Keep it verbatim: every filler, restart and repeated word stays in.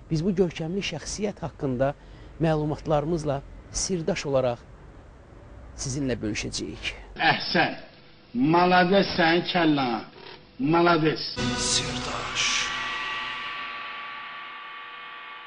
Biz bu görkəmli şəxsiyyət haqqında məlumatlarımızla sirdaş olaraq sizinlə bölüşəcəyik. Əhsən, malades sənin kəllana, malades.